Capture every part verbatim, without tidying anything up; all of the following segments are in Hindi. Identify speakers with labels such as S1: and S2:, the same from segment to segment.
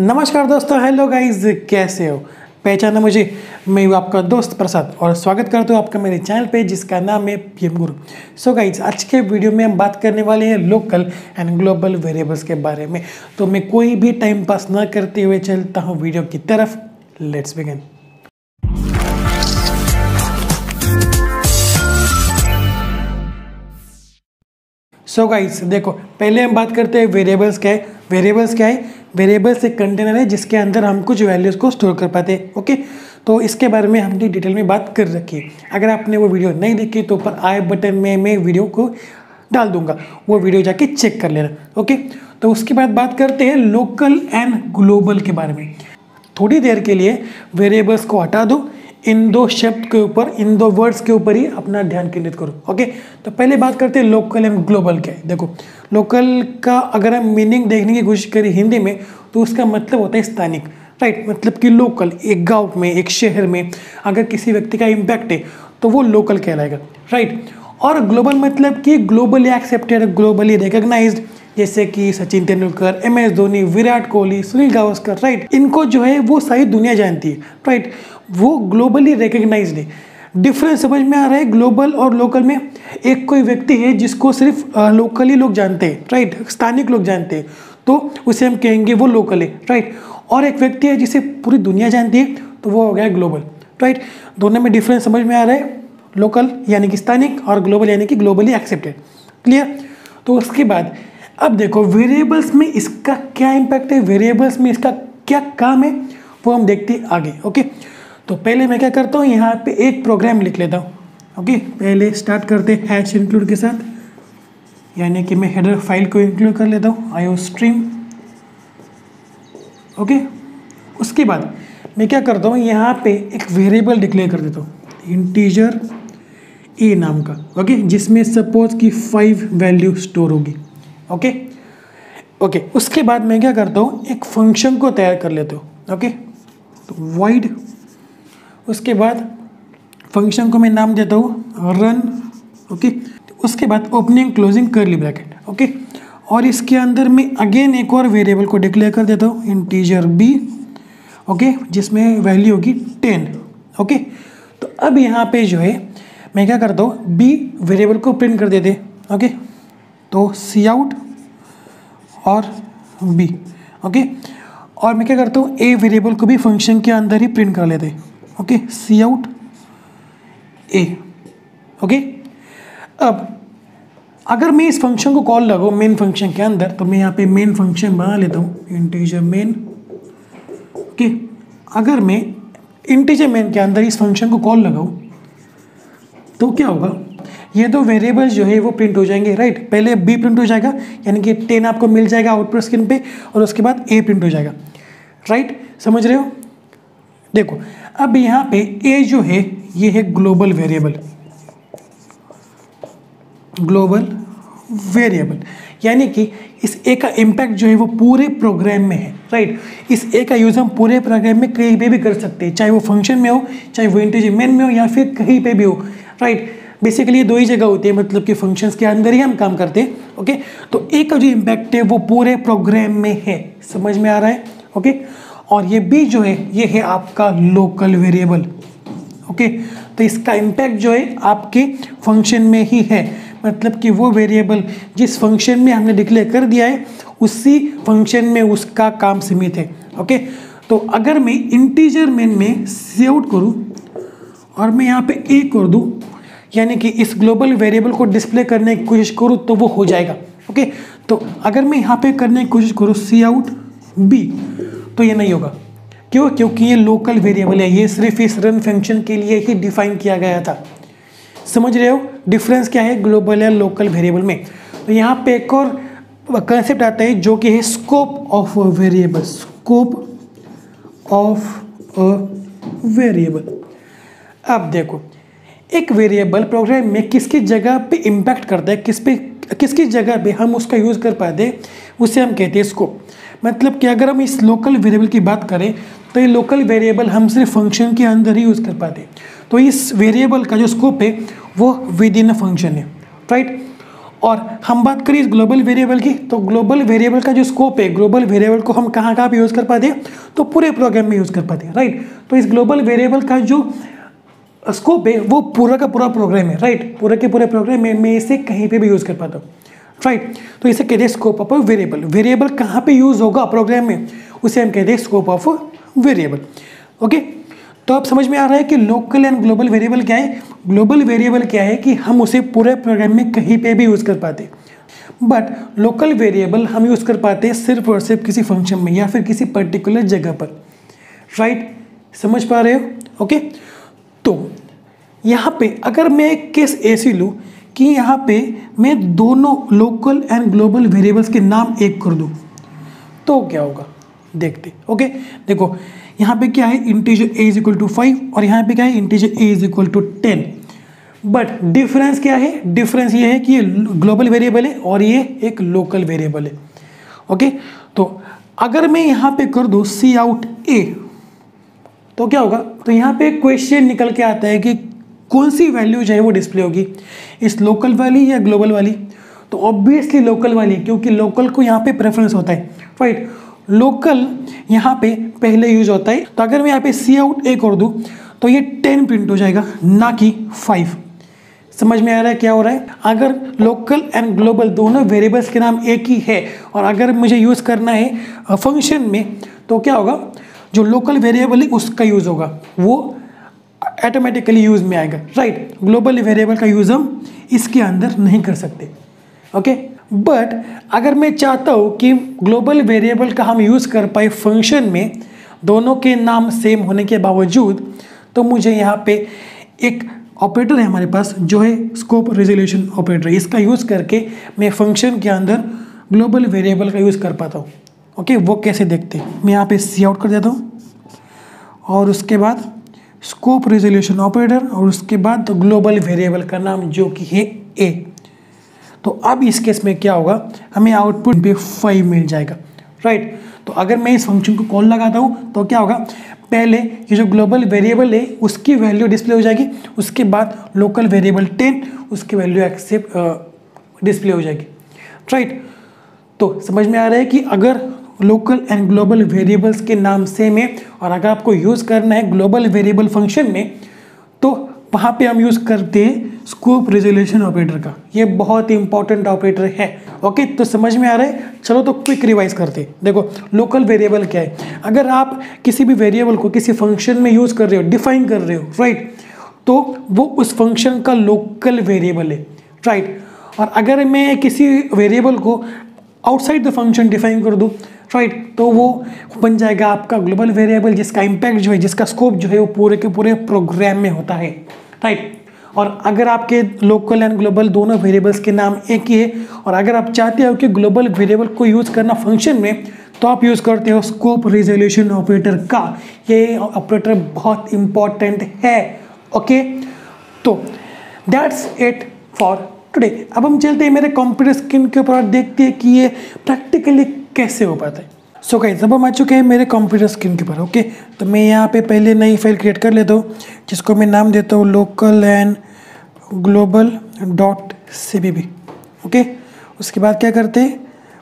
S1: नमस्कार दोस्तों, हेलो गाइस, कैसे हो? पहचाना मुझे? मैं हूँ आपका दोस्त प्रसाद और स्वागत करता हूँ आपका मेरे चैनल पे जिसका नाम है पीएम गुरु। सो गाइस, आज के वीडियो में हम बात करने वाले हैं लोकल एंड ग्लोबल वेरिएबल्स के बारे में। तो मैं कोई भी टाइम पास ना करते हुए चलता हूँ वीडियो की तरफ। Let's begin. सो गाइस देखो, पहले हम बात करते हैं वेरिएबल्स क्या है। वेरिएबल्स क्या है? वेरिएबल्स एक कंटेनर है जिसके अंदर हम कुछ वैल्यूज़ को स्टोर कर पाते हैं। ओके, तो इसके बारे में हमने डिटेल में बात कर रखी है। अगर आपने वो वीडियो नहीं देखी तो ऊपर आई बटन में मैं वीडियो को डाल दूंगा, वो वीडियो जाके चेक कर लेना। ओके, तो उसके बाद बात करते हैं लोकल एंड ग्लोबल के बारे में। थोड़ी देर के लिए वेरिएबल्स को हटा दो, इन दो शब्द के ऊपर, इन दो वर्ड्स के ऊपर ही अपना ध्यान केंद्रित करो। ओके, तो पहले बात करते हैं लोकल एंड ग्लोबल क्या है। देखो, लोकल का अगर हम मीनिंग देखने की कोशिश करें हिंदी में तो उसका मतलब होता है स्थानिक, राइट। मतलब कि लोकल एक गांव में, एक शहर में अगर किसी व्यक्ति का इम्पैक्ट है तो वो लोकल कहलाएगा, राइट। और ग्लोबल मतलब कि ग्लोबली एक्सेप्टेड, ग्लोबली रिकॉग्नाइज्ड, जैसे कि Sachin Tendulkar, M S Dhoni, Virat Kohli, Sunil Gavaskar, right. इनको जो है वो सारी दुनिया जानती है, राइट। वो ग्लोबली रिकॉग्नाइज्ड है। डिफरेंस समझ में आ रहा है ग्लोबल और लोकल में? एक कोई व्यक्ति है जिसको सिर्फ लोकली लोग जानते हैं, राइट, स्थानिक लोग जानते हैं, तो उसे हम कहेंगे वो लोकल है, राइट। और एक व्यक्ति है जिसे पूरी दुनिया जानती है तो वो हो गया ग्लोबल, राइट। दोनों में डिफरेंस समझ में आ रहा है? लोकल यानी कि स्थानिक और ग्लोबल यानी कि ग्लोबली एक्सेप्टेड। क्लियर? तो उसके बाद अब देखो वेरिएबल्स में इसका क्या इम्पैक्ट है, वेरिएबल्स में इसका क्या काम है, वो हम देखते हैं आगे। ओके, तो पहले मैं क्या करता हूँ, यहाँ पे एक प्रोग्राम लिख लेता हूँ। ओके, पहले स्टार्ट करते हैं हैश इंक्लूड के साथ, यानी कि मैं हेडर फाइल को इंक्लूड कर लेता हूँ आईओ स्ट्रीम। ओके, उसके बाद मैं क्या करता हूँ, यहाँ पे एक वेरिएबल डिक्लेयर कर देता हूँ, इंटीजर ए नाम का। ओके, जिसमें सपोज की फाइव वैल्यू स्टोर होगी। ओके ओके उसके बाद मैं क्या करता हूँ, एक फंक्शन को तैयार कर लेता हूँ। ओके, तो void, उसके बाद फंक्शन को मैं नाम देता हूँ रन। ओके, उसके बाद opening closing curly bracket. Okay, और इसके अंदर मैं अगेन एक और वेरिएबल को डिक्लेयर कर देता हूँ, इंटीजर बी। ओके, जिसमें वैल्यू होगी टेन। ओके, तो अब यहाँ पे जो है मैं क्या करता हूँ, बी वेरिएबल को प्रिंट कर देते। ओके, तो सी आउट और बी। ओके, और मैं क्या करता हूँ, ए वेरिएबल को भी फंक्शन के अंदर ही प्रिंट कर लेते। Okay, C out A. Okay, अब अगर मैं इस फंक्शन को कॉल लगाऊँ मेन फंक्शन के अंदर, तो मैं यहाँ पे मेन फंक्शन बना लेता हूँ, इंटीजर मेन। ओके, अगर मैं इंटीजर मेन के अंदर इस फंक्शन को कॉल लगाऊँ तो क्या होगा, ये दो वेरिएबल जो है वो प्रिंट हो जाएंगे, राइट। पहले बी प्रिंट हो जाएगा, यानी कि टेन आपको मिल जाएगा आउटपुट स्क्रीन पे, और उसके बाद ए प्रिंट हो जाएगा, राइट। समझ रहे हो? देखो, अब यहाँ पे ए जो है ये है ग्लोबल वेरिएबल, ग्लोबल वेरिएबल, यानी कि इस ए का इम्पैक्ट जो है वो पूरे प्रोग्राम में है, राइट। इस ए का यूज़ हम पूरे प्रोग्राम में कहीं पे भी कर सकते हैं, चाहे वो फंक्शन में हो, चाहे वो इंटीजर मेन में हो, या फिर कहीं पे भी हो, राइट। बेसिकली ये दो ही जगह होती है, मतलब कि फंक्शंस के अंदर ही हम काम करते हैं। ओके, तो ए का जो इम्पैक्ट है वो पूरे प्रोग्राम में है। समझ में आ रहा है? ओके, और ये बी जो है ये है आपका लोकल वेरिएबल। ओके, तो इसका इम्पैक्ट जो है आपके फंक्शन में ही है, मतलब कि वो वेरिएबल जिस फंक्शन में हमने डिक्लेयर कर दिया है उसी फंक्शन में उसका काम सीमित है। ओके, तो अगर मैं इंटीजर मेन में सी आउट करूँ और मैं यहाँ पे ए कर दूँ, यानी कि इस ग्लोबल वेरिएबल को डिस्प्ले करने की कोशिश करूँ तो वो हो जाएगा। ओके, तो अगर मैं यहाँ पे करने की कोशिश करूँ सी आउट बी, तो ये नहीं होगा। क्यों? क्योंकि ये लोकल वेरिएबल है, ये सिर्फ इस रन फंक्शन के लिए ही डिफाइन किया गया था। समझ रहे हो डिफरेंस क्या है ग्लोबल या लोकल वेरिएबल में? तो यहाँ पे एक और कंसेप्ट आता है जो कि है scope of a variable, scope of a variable. अब देखो, एक वेरिएबल प्रोग्राम में किसकी जगह पे इम्पैक्ट करता है, किस पे किसकी जगह पे हम उसका यूज़ कर पाते हैं, उसे हम कहते हैं स्कोप। मतलब कि अगर हम इस लोकल वेरिएबल की बात करें तो ये लोकल वेरिएबल हम सिर्फ फंक्शन के अंदर ही यूज़ कर पाते हैं। तो इस वेरिएबल का जो स्कोप है वो विद इन अ फंक्शन है, राइट। और हम बात करें इस ग्लोबल वेरिएबल की, तो ग्लोबल वेरिएबल का जो स्कोप है, ग्लोबल वेरिएबल को हम कहाँ कहाँ पे यूज़ कर पाते हैं, तो पूरे प्रोग्राम में यूज़ कर पाते हैं, राइट। तो इस ग्लोबल वेरिएबल का जो स्कोप है वो पूरा का पूरा प्रोग्राम है, राइट। पूरे के पूरे प्रोग्राम में मैं इसे कहीं पे भी यूज़ कर पाता हूँ, राइट। तो इसे कहते हैं स्कोप ऑफ वेरिएबल। वेरिएबल कहाँ पे यूज़ होगा प्रोग्राम में, उसे हम कहते हैं स्कोप ऑफ वेरिएबल। ओके, तो अब समझ में आ रहा है कि लोकल एंड ग्लोबल वेरिएबल क्या है। ग्लोबल वेरिएबल क्या है कि हम उसे पूरे प्रोग्राम में कहीं पे भी यूज़ कर पाते हैं, बट लोकल वेरिएबल हम यूज़ कर पाते हैं सिर्फ और सिर्फ किसी फंक्शन में या फिर किसी पर्टिकुलर जगह पर, राइट। समझ पा रहे हो? ओके, तो यहाँ पे अगर मैं एक केस ऐसी लूँ कि यहाँ पे मैं दोनों लोकल एंड ग्लोबल वेरिएबल्स के नाम एक कर दूँ, तो क्या होगा देखते। ओके, देखो यहाँ पे क्या है, integer a is equal to five और यहाँ पे क्या है, integer a is equal to ten. But difference क्या है, डिफरेंस ये है कि ये ग्लोबल वेरिएबल है और ये एक लोकल वेरिएबल है। ओके, तो अगर मैं यहाँ पे कर दूँ सी आउट a, तो क्या होगा, तो यहाँ पे क्वेश्चन निकल के आता है कि कौन सी वैल्यू जो है वो डिस्प्ले होगी, इस लोकल वाली या ग्लोबल वाली। तो ऑब्वियसली लोकल वाली, क्योंकि लोकल को यहाँ पे प्रेफरेंस होता है, राइट। लोकल यहाँ पे पहले यूज होता है। तो अगर मैं यहाँ पे सी आउट ए कर दूँ तो ये टेन प्रिंट हो जाएगा, ना कि फाइव। समझ में आ रहा है क्या हो रहा है। अगर लोकल एंड ग्लोबल दोनों वेरिएबल्स के नाम एक ही है और अगर मुझे यूज़ करना है फंक्शन में, तो क्या होगा, जो लोकल वेरिएबल है उसका यूज़ होगा, वो ऑटोमेटिकली यूज़ में आएगा, राइट। ग्लोबल वेरिएबल का यूज़ हम इसके अंदर नहीं कर सकते। ओके, बट अगर मैं चाहता हूँ कि ग्लोबल वेरिएबल का हम यूज़ कर पाए फंक्शन में दोनों के नाम सेम होने के बावजूद, तो मुझे यहाँ पे एक ऑपरेटर है हमारे पास जो है स्कोप रेजोल्यूशन ऑपरेटर। इसका यूज़ करके मैं फंक्शन के अंदर ग्लोबल वेरिएबल का यूज़ कर पाता हूँ। ओके, वो कैसे देखते हैं, मैं यहाँ पे सी आउट कर देता हूँ और उसके बाद स्कोप रेजोल्यूशन ऑपरेटर और उसके बाद तो ग्लोबल वेरिएबल का नाम जो कि है ए। तो अब इस केस में क्या होगा, हमें आउटपुट पे फाइव मिल जाएगा, राइट। तो अगर मैं इस फंक्शन को कॉल लगाता हूँ तो क्या होगा, पहले ये जो ग्लोबल वेरिएबल है उसकी वैल्यू डिस्प्ले हो जाएगी, उसके बाद लोकल वेरिएबल टेन उसकी वैल्यू एक्सेप्ट डिस्प्ले हो जाएगी, राइट। तो समझ में आ रहा है कि अगर लोकल एंड ग्लोबल वेरिएबल्स के नाम सेम है और अगर आपको यूज़ करना है ग्लोबल वेरिएबल फंक्शन में, तो वहाँ पे हम यूज़ करते हैं स्कोप रेजोल्यूशन ऑपरेटर का। ये बहुत ही इंपॉर्टेंट ऑपरेटर है। ओके, तो समझ में आ रहा है। चलो तो क्विक रिवाइज करते हैं। देखो लोकल वेरिएबल क्या है, अगर आप किसी भी वेरिएबल को किसी फंक्शन में यूज़ कर रहे हो, डिफाइन कर रहे हो, राइट, तो वो उस फंक्शन का लोकल वेरिएबल है, राइट। और अगर मैं किसी वेरिएबल को आउटसाइड द फंक्शन डिफाइन कर दूँ, राइट, तो वो बन जाएगा आपका ग्लोबल वेरिएबल, जिसका इम्पैक्ट जो है, जिसका स्कोप जो है वो पूरे के पूरे प्रोग्राम में होता है, राइट। और अगर आपके लोकल एंड ग्लोबल दोनों वेरिएबल्स के नाम एक ही है और अगर आप चाहते हो कि ग्लोबल वेरिएबल को यूज़ करना फंक्शन में, तो आप यूज़ करते हो स्कोप रेजोल्यूशन ऑपरेटर का। ये ऑपरेटर बहुत इंपॉर्टेंट है। ओके, तो दैट्स इट फॉर टुडे। अब हम चलते हैं मेरे कंप्यूटर स्क्रीन के ऊपर और देखते हैं कि ये प्रैक्टिकली कैसे हो पाता है। सो गाइस, अब हम आ चुके हैं मेरे कंप्यूटर स्क्रीन के ऊपर। ओके, तो मैं यहाँ पे पहले नई फाइल क्रिएट कर लेता हूँ जिसको मैं नाम देता हूँ local and global dot C B B. Okay, उसके बाद क्या करते हैं,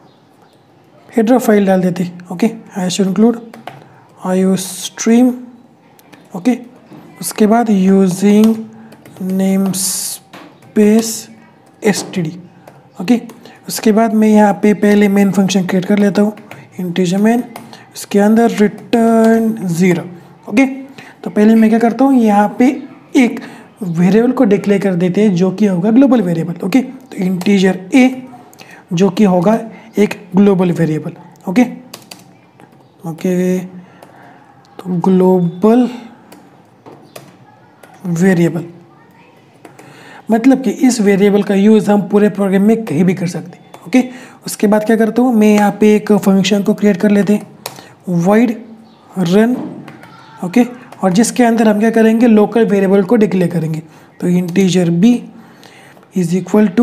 S1: हेडर फाइल डाल देते हैं। Okay, I should include I O stream. Okay, उसके बाद using namespace S T D. Okay, उसके बाद मैं यहाँ पे पहले मेन फंक्शन क्रिएट कर लेता हूँ, इंटीजर मेन, इसके अंदर रिटर्न ज़ीरो। ओके, तो पहले मैं क्या करता हूँ, यहाँ पे एक वेरिएबल को डिक्लेयर कर देते हैं जो कि होगा ग्लोबल वेरिएबल। ओके, तो इंटीजर ए जो कि होगा एक ग्लोबल वेरिएबल। ओके ओके तो ग्लोबल वेरिएबल मतलब कि इस वेरिएबल का यूज़ हम पूरे प्रोग्राम में कहीं भी कर सकते हैं। ओके, उसके बाद क्या करता हूँ, मैं यहाँ पे एक फंक्शन को क्रिएट कर लेते हैं, void रन। ओके, और जिसके अंदर हम क्या करेंगे, लोकल वेरिएबल को डिक्लेयर करेंगे। तो integer b is equal to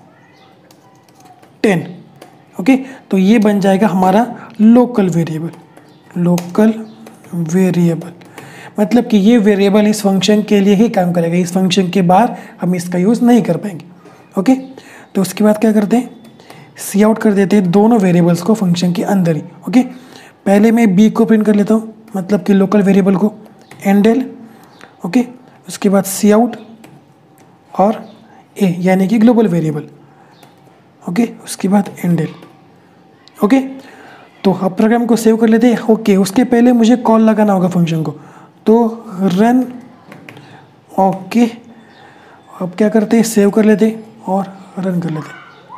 S1: ten. Okay, तो ये बन जाएगा हमारा लोकल वेरिएबल। लोकल वेरिएबल मतलब कि ये वेरिएबल इस फंक्शन के लिए ही काम करेगा, इस फंक्शन के बाहर हम इसका यूज़ नहीं कर पाएंगे। ओके, तो उसके बाद क्या करते हैं, सी आउट कर देते हैं दोनों वेरिएबल्स को फंक्शन के अंदर ही। ओके, पहले मैं बी को प्रिंट कर लेता हूँ, मतलब कि लोकल वेरिएबल को, एंडल। ओके, उसके बाद सी आउट और ए यानी कि ग्लोबल वेरिएबल। ओके, उसके बाद एंडल। ओके, तो अब प्रोग्राम को सेव कर लेते हैं। ओके, उसके पहले मुझे कॉल लगाना होगा फंक्शन को, तो रन। ओके, अब क्या करते हैं, सेव कर लेते और रन कर लेते।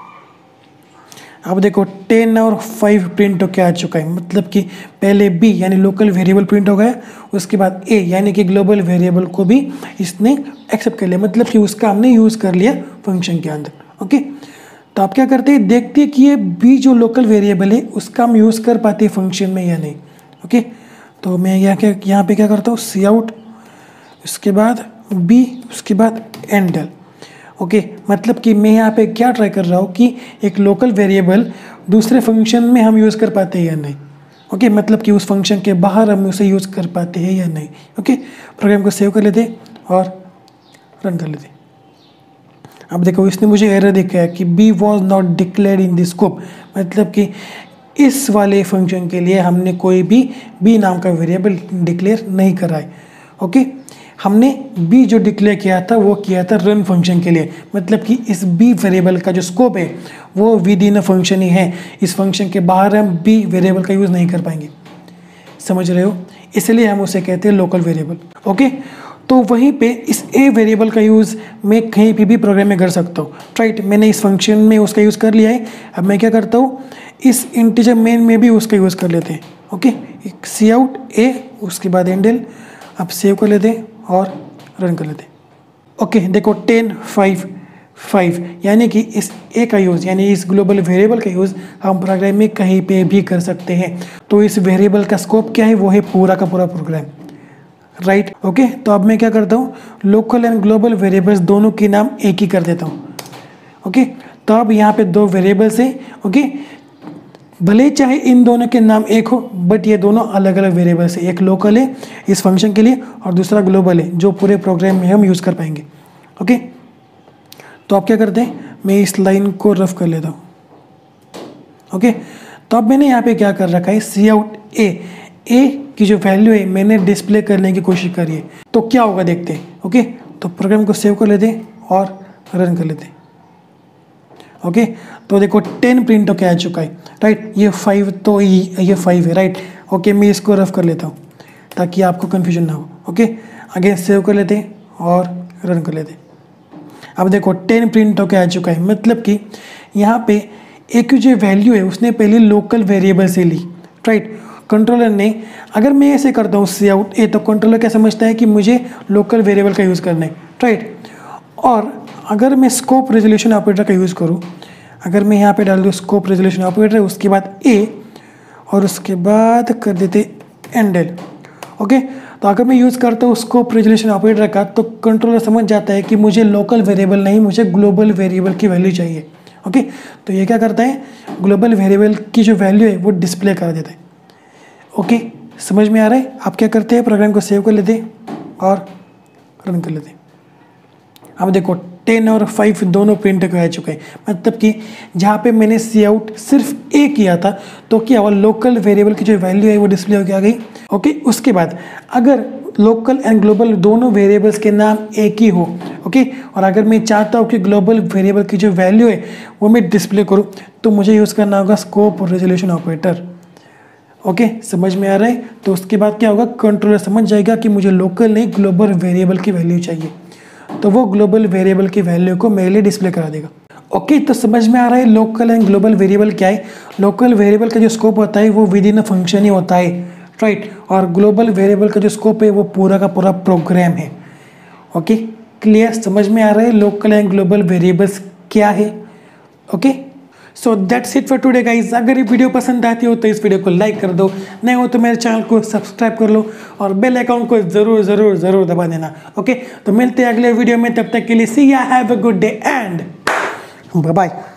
S1: अब देखो टेन और फाइव प्रिंट हो क्या आ चुका है, मतलब कि पहले बी यानी लोकल वेरिएबल प्रिंट हो गया, उसके बाद ए यानी कि ग्लोबल वेरिएबल को भी इसने एक्सेप्ट कर लिया, मतलब कि उसका हमने यूज़ कर लिया फंक्शन के अंदर। ओके, तो आप क्या करते हैं, देखते हैं कि ये बी जो लोकल वेरिएबल है उसका हम यूज़ कर पाते हैं फंक्शन में या नहीं। ओके, तो मैं यहाँ क्या यहाँ पे क्या करता हूँ, सी आउट, उसके बाद बी, उसके बाद एंडल। ओके, मतलब कि मैं यहाँ पे क्या ट्राई कर रहा हूँ कि एक लोकल वेरिएबल दूसरे फंक्शन में हम यूज़ कर पाते हैं या नहीं। ओके, मतलब कि उस फंक्शन के बाहर हम उसे यूज़ कर पाते हैं या नहीं। ओके, प्रोग्राम को सेव कर लेते और रन कर लेते। अब देखो इसने मुझे एरर दिखाया कि B was not declared in this scope, मतलब कि इस वाले फंक्शन के लिए हमने कोई भी बी नाम का वेरिएबल डिक्लेयर नहीं करा है। ओके, हमने बी जो डिक्लेयर किया था वो किया था रन फंक्शन के लिए, मतलब कि इस बी वेरिएबल का जो स्कोप है वो विद इन अ फंक्शन ही है, इस फंक्शन के बाहर हम बी वेरिएबल का यूज़ नहीं कर पाएंगे। समझ रहे हो, इसलिए हम उसे कहते हैं लोकल वेरिएबल। ओके, तो वहीं पे इस ए वेरिएबल का यूज़ मैं कहीं पे भी प्रोग्राम में कर सकता हूँ। राइट, मैंने इस फंक्शन में उसका यूज़ कर लिया है, अब मैं क्या करता हूँ, इस इंटीजर मेन में भी उसका यूज़ कर लेते हैं। ओके, सी आउट ए, उसके बाद एंडल। अब सेव कर लेते हैं और रन कर लेते। ओके, देखो टेन फाइव फाइव यानी कि इस ए का यूज़ यानी इस ग्लोबल वेरिएबल का यूज़ हम प्रोग्राम में कहीं पे भी कर सकते हैं। तो इस वेरिएबल का स्कोप क्या है, वो है पूरा का पूरा प्रोग्राम। राइट, ओके, तो अब मैं क्या करता हूँ, लोकल एंड ग्लोबल वेरिएबल्स दोनों के नाम एक ही कर देता हूँ। ओके, तो अब यहाँ पे दो वेरिएबल्स हैं। ओके, भले चाहे इन दोनों के नाम एक हो, बट ये दोनों अलग अलग वेरिएबल्स है, एक लोकल है इस फंक्शन के लिए और दूसरा ग्लोबल है जो पूरे प्रोग्राम में हम यूज़ कर पाएंगे। ओके, तो आप क्या करते हैं, मैं इस लाइन को रफ कर लेता हूँ। ओके, तो अब मैंने यहाँ पे क्या कर रखा है, सी आउट ए, ए की जो वैल्यू है मैंने डिस्प्ले करने की कोशिश करी है, तो क्या होगा देखते हैं। ओके, तो प्रोग्राम को सेव कर लेते हैं और रन कर लेते हैं। ओके, तो देखो टेन प्रिंट होकर आ चुका है। राइट, ये फाइव तो ये फाइव है। राइट, ओके, मैं इसको रफ कर लेता हूँ ताकि आपको कन्फ्यूजन ना हो। ओके, अगेन सेव कर लेते हैं और रन कर लेते हैं। अब देखो टेन प्रिंट होकर आ चुका है, मतलब कि यहाँ पे एक जो वैल्यू है उसने पहले लोकल वेरिएबल से ली। राइट, कंट्रोलर ने, अगर मैं ऐसे करता हूँ सी आउट ए, तो कंट्रोलर क्या समझता है कि मुझे लोकल वेरिएबल का यूज़ करना है। राइट, और अगर मैं स्कोप रेजोल्यूशन ऑपरेटर का यूज़ करूँ, अगर मैं यहाँ पे डाल दूँ स्कोप रेजोल्यूशन ऑपरेटर, उसके बाद ए और उसके बाद कर देते एंडल। ओके, तो अगर मैं यूज़ करता हूँ स्कोप रेजोल्यूशन ऑपरेटर का, तो कंट्रोलर समझ जाता है कि मुझे लोकल वेरिएबल नहीं, मुझे ग्लोबल वेरिएबल की वैल्यू चाहिए। ओके, तो ये क्या करता है, ग्लोबल वेरिएबल की जो वैल्यू है वो डिस्प्ले कर देता है। ओके, समझ में आ रहा है। आप क्या करते हैं, प्रोग्राम को सेव कर लेते हैं और रन कर लेते हैं। अब देखो टेन और फाइव दोनों प्रिंट हो चुके हैं, मतलब कि जहाँ पे मैंने सी आउट सिर्फ ए किया था तो क्या हुआ, लोकल वेरिएबल की जो वैल्यू है वो डिस्प्ले होकर आ गई। ओके, उसके बाद अगर लोकल एंड ग्लोबल दोनों वेरिएबल्स के नाम एक ही हो, ओके, और अगर मैं चाहता हूँ कि ग्लोबल वेरिएबल की जो वैल्यू है वो मैं डिस्प्ले करूँ, तो मुझे यूज़ करना होगा स्कोप रेजोल्यूशन ऑपरेटर। ओके, समझ में आ रहा है। तो उसके बाद क्या होगा, कंट्रोलर समझ जाएगा कि मुझे लोकल नहीं ग्लोबल वेरिएबल की वैल्यू चाहिए, तो वो ग्लोबल वेरिएबल की वैल्यू को मेरे लिए डिस्प्ले करा देगा। ओके, तो समझ में आ रहा है लोकल एंड ग्लोबल वेरिएबल क्या है। लोकल वेरिएबल का जो स्कोप होता है वो विद इन अ फंक्शन ही होता है। राइट, और ग्लोबल वेरिएबल का जो स्कोप है वो पूरा का पूरा प्रोग्राम है। ओके, क्लियर, समझ में आ रहा है लोकल एंड ग्लोबल वेरिएबल्स क्या है। Okay, so that's it for today guys. अगर ये वीडियो पसंद आती हो तो इस वीडियो को लाइक कर दो, नहीं हो तो मेरे चैनल को सब्सक्राइब कर लो और बेल आइकन को ज़रूर ज़रूर ज़रूर दबा देना। ओके, तो मिलते हैं अगले वीडियो में, तब तक के लिए see ya have a good day and bye bye.